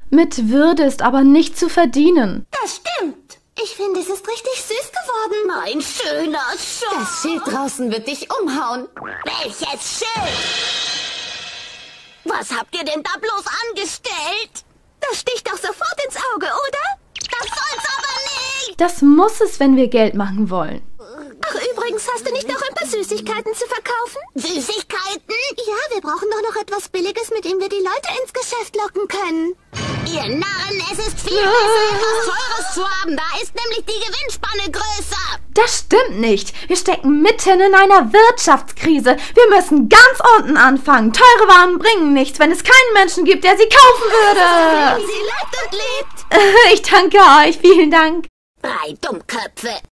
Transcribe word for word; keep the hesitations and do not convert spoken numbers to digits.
Mit Würde ist aber nicht zu verdienen. Das stimmt. Ich finde, es ist richtig süß geworden. Mein schöner Schatz. Das Schild draußen wird dich umhauen. Welches Schild? Was habt ihr denn da bloß angestellt? Das sticht doch sofort ins Auge, oder? Das soll's aber nicht! Das muss es, wenn wir Geld machen wollen. Ach, übrigens, hast du nicht noch ein paar Süßigkeiten zu verkaufen? Süßigkeiten? Ja, wir brauchen doch noch etwas Billiges, mit dem wir die Leute ins Geschäft locken können. Ihr Narren, es ist viel besser, etwas Teures zu haben. Da ist nämlich die Gewinnspanne größer. Das stimmt nicht. Wir stecken mitten in einer Wirtschaftskrise. Wir müssen ganz unten anfangen. Teure Waren bringen nichts, wenn es keinen Menschen gibt, der sie kaufen würde. Sie lebt und lebt. Ich danke euch. Vielen Dank. Drei Dummköpfe.